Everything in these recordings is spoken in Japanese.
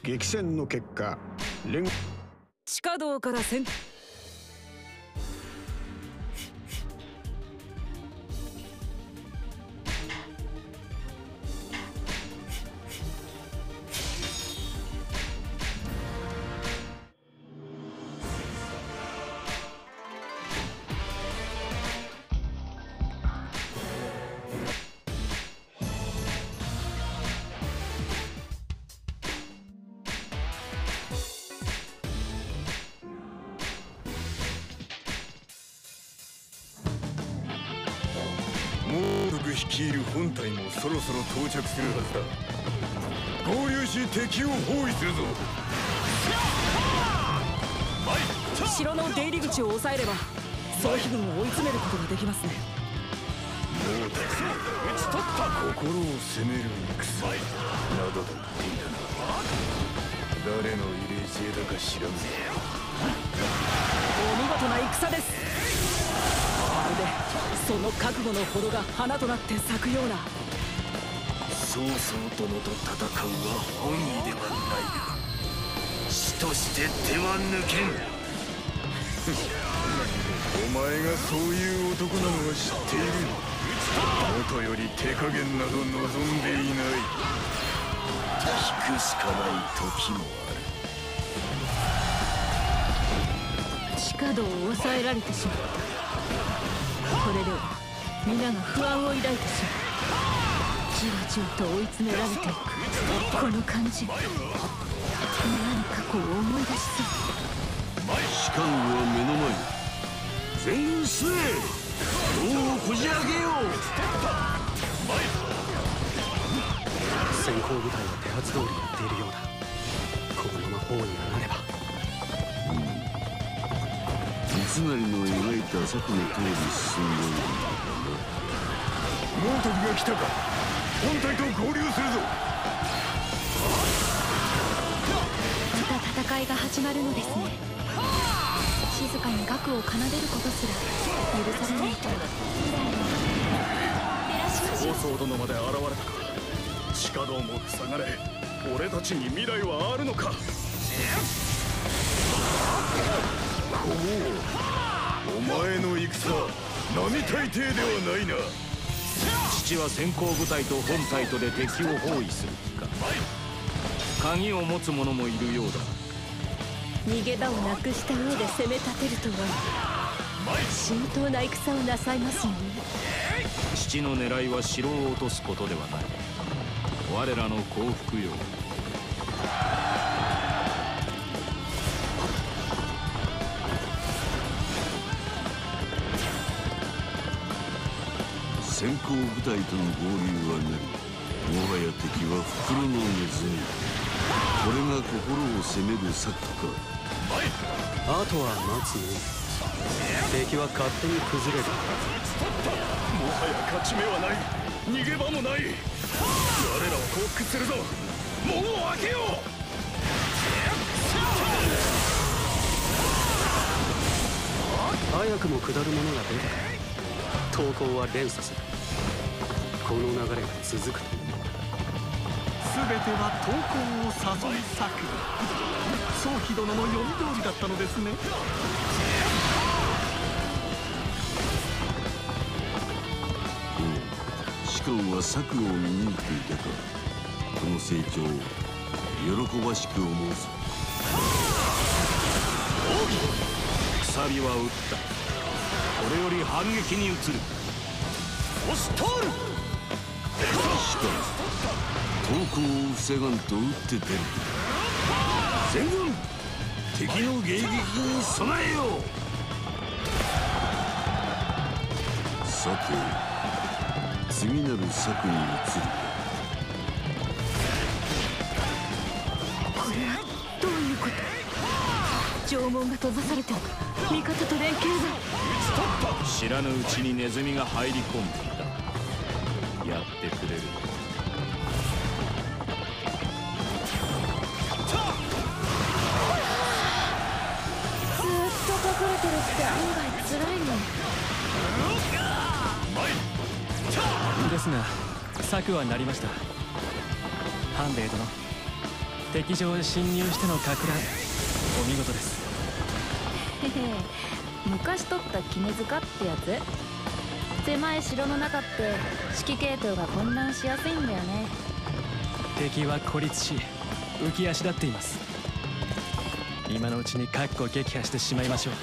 激戦の結果、 地下道から戦率いる本隊もそろそろ到着するはずだ。合流し敵を包囲するぞ。 城の出入り口を抑えれば総飛軍を追い詰めることができますね。 もうたくさん討ち取った。心を攻める戦などと言っていたな。誰の異例性だか知らんぜ。 お見事な戦です。まるでその覚悟のほどが花となって咲くような。 曹操殿と戦うは本意ではないが、死として手は抜けん。お前がそういう男なのは知っている。もとより手加減など望んでいない。引くしかない時もある。 地下道を抑えられてしまった。これでは皆が不安を抱いてしまう。じわじわと追い詰められていくこの感じ、何かこう思い出しそう。 士官は目の前に。全軍据え、王をこじ開けよう。 先行部隊は手はず通りやっているようだ。このまま包囲がなれば。 三成の描いた策の通り進んでいるんだな。猛徳が来たか。本隊と合流するぞ。 また戦いが始まるのですね。静かに楽を奏でることすら許されないと。 曹操殿まで現れたか。地下道も塞がれ、俺たちに未来はあるのか。お前の戦、並大抵ではないな。 父は先行部隊と本隊とで敵を包囲する気か。鍵を持つ者もいるようだ。 逃げ場をなくしたようで攻め立てるとは周到な戦をなさいますよね。 父の狙いは城を落とすことではない。我らの降伏よ。 先行部隊との合流はなり、もはや敵は袋のネズミ。これが心を攻める策か。 あとは待つのみ。敵は勝手に崩れる。 もはや勝ち目はない。逃げ場もない。我らは降伏するぞ。門を開けよう。 早くも下るものが出た。投降は連鎖する。この流れが続くと思う。 全ては投降を誘い策。宗妃殿の読み通りだったのですね。 士官は策を見抜いていたか。この成長喜ばしく思うぞ。 鎖は打った。これより反撃に移る。 押し通る。しかし投降を防がんと打って出る。全軍敵の迎撃に備えよう。さて次なる策に移る。 これはどういうこと。城門が閉ざされて味方と連携が。 知らぬうちにネズミが入り込んでいた。やってくれる。 ずっと隠れてるって案外辛いね。 ですが策はなりました。半兵衛殿、 敵場へ侵入してのかく乱、お見事です。 へへ、昔取った絹塚ってやつ。狭い城の中って指揮系統が混乱しやすいんだよね。 敵は孤立し浮き足立っています。今のうちに確固撃破してしまいましょう。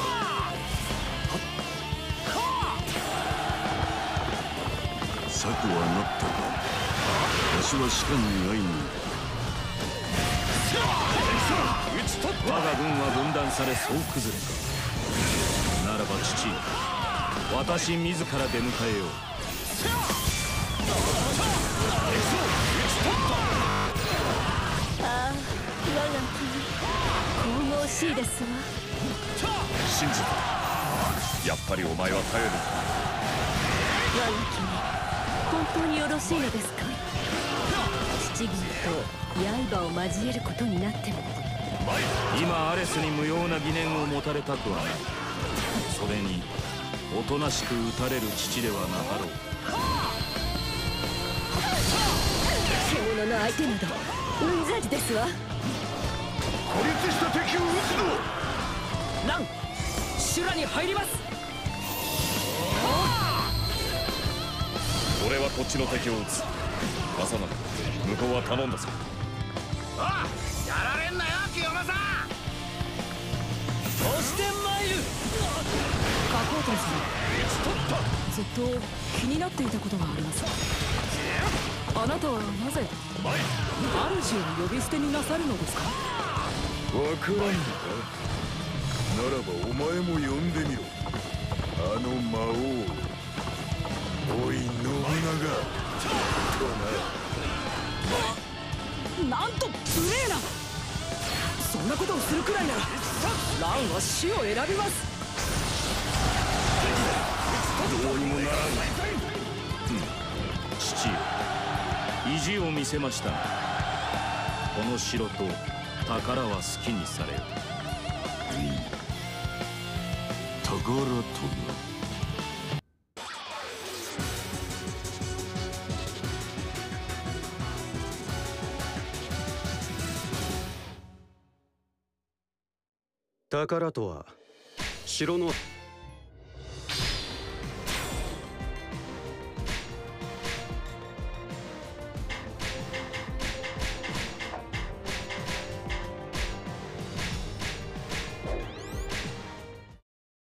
策はなったか。わしは士官に会いに。 我が軍は分断され総崩れか。ならば父、私自ら出迎えよう。 ああ、我が君神々しいですわ。 信じた。やっぱりお前は頼る。 我が君、本当によろしいのですか。父君と刃を交えることになっても。 今アレスに無用な疑念を持たれたくはない。それにおとなしく撃たれる父ではなかろう。 獣の相手などうんざりですわ。 孤立した敵を撃つぞ。 ラン、修羅に入ります。 俺はこっちの敵を撃つ。朝な向こうは頼んだぞ。 ああ、やられんなよ清正。 そして参る。加工隊さん、ずっと気になっていたことがあります。あなたはなぜ主を呼び捨てになさるのですか。 わからんのか。ならばお前も呼んでみろ。あの魔王、おい信長とな。 なんと無礼な。そんなことをするくらいならランは死を選びます。 どうにもならん。 父よ、意地を見せましたが、この城と宝は好きにされよ。 宝とな。 宝とは城の